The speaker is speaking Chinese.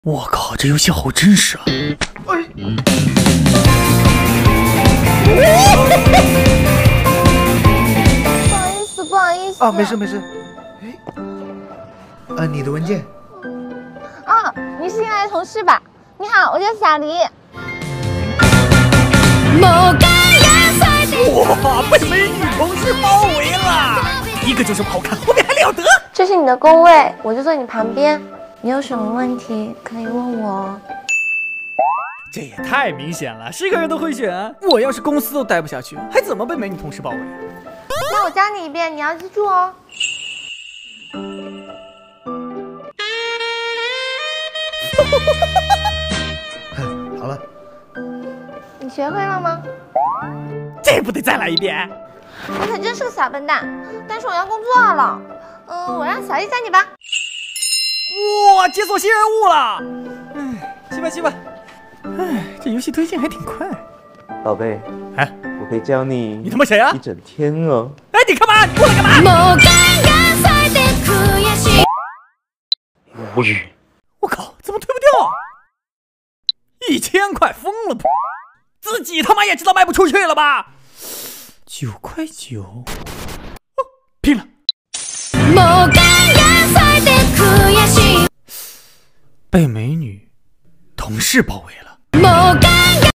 我靠，这游戏好真实啊！哎， 不好意思。 啊，没事没事。哎，你的文件。 啊，你是新来的同事吧？你好，我叫小黎。 哇，被美女同事包围了，一个就这么好看，后面还了得？ 这是你的工位，我就坐你旁边。你有什么问题可以问我哦。 这也太明显了，是个人都会选。我要是公司都待不下去，还怎么被美女同事包围？ 那我教你一遍，你要记住哦。 好了， 你学会了吗？ 这不得再来一遍？ 你可真是个小笨蛋！但是我要工作了，我让小丽教你吧。 哇，解锁新人物了！哎，去吧去吧。哎，这游戏推进还挺快。 宝贝， 哎， 我可以教你。 你他妈谁啊？ 一整天哦。 哎，你干嘛？你过来干嘛？无语。我靠，怎么推不掉？1000块，疯了不？自己他妈也知道卖不出去了吧？9.9块，哦，拼了！被美女同事包围了。